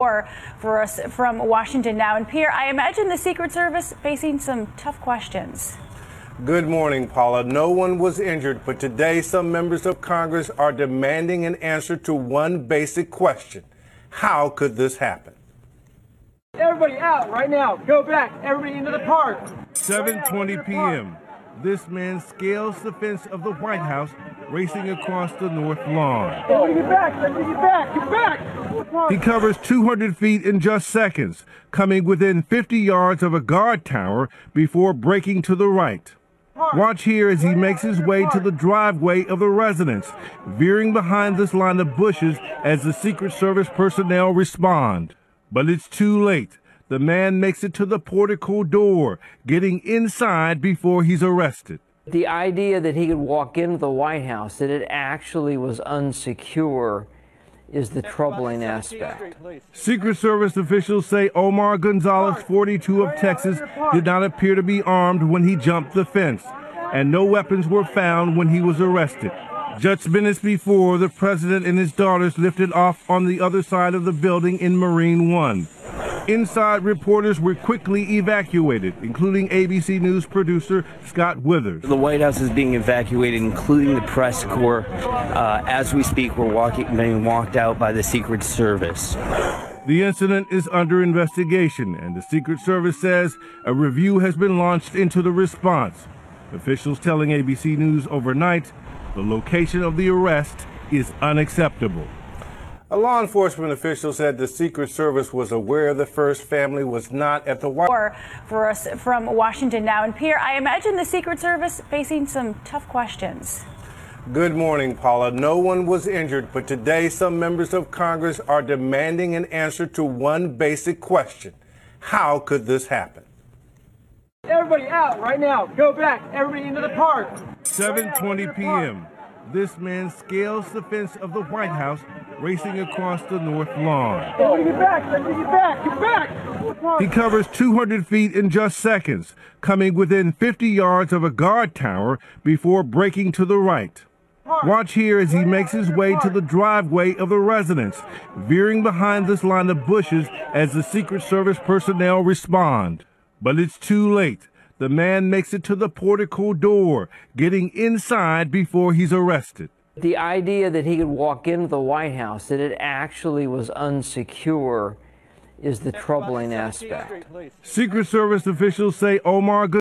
For us from Washington now. And Pierre, I imagine the Secret Service facing some tough questions. Good morning, Paula. No one was injured, but today some members of Congress are demanding an answer to one basic question. How could this happen? Everybody out right now. Go back. Everybody into the park. 7:20 p.m. This man scales the fence of the White House, racing across the north lawn. Everybody get back. Everybody get back. Get back. He covers 200 feet in just seconds, coming within 50 yards of a guard tower before breaking to the right. Watch here as he makes his way to the driveway of the residence, veering behind this line of bushes as the Secret Service personnel respond. But it's too late. The man makes it to the portico door, getting inside before he's arrested. The idea that he could walk into the White House, that it actually was unsecure, is the troubling aspect. Secret Service officials say Omar Gonzalez, 42 of Texas, did not appear to be armed when he jumped the fence, and no weapons were found when he was arrested. Just minutes before, the president and his daughters lifted off on the other side of the building in Marine One. Inside, reporters were quickly evacuated, including ABC News producer Scott Withers. The White House is being evacuated, including the press corps. As we speak, we're being walked out by the Secret Service. The incident is under investigation, and the Secret Service says a review has been launched into the response. Officials telling ABC News overnight the location of the arrest is unacceptable. A law enforcement official said the Secret Service was aware the first family was not at the White House. For us from Washington now. And Pierre, I imagine the Secret Service facing some tough questions. Good morning, Paula. No one was injured, but today some members of Congress are demanding an answer to one basic question. How could this happen? Everybody out right now. Go back. Everybody into the park. 7:20 p.m. This man scales the fence of the White House, racing across the north lawn. Everybody get back. Everybody get back. Get back. He covers 200 feet in just seconds, coming within 50 yards of a guard tower before breaking to the right. Watch here as he makes his way to the driveway of the residence, veering behind this line of bushes as the Secret Service personnel respond. But it's too late. The man makes it to the portico door, getting inside before he's arrested. The idea that he could walk into the White House, that it actually was unsecure, is the troubling aspect. Secret Service officials say Omar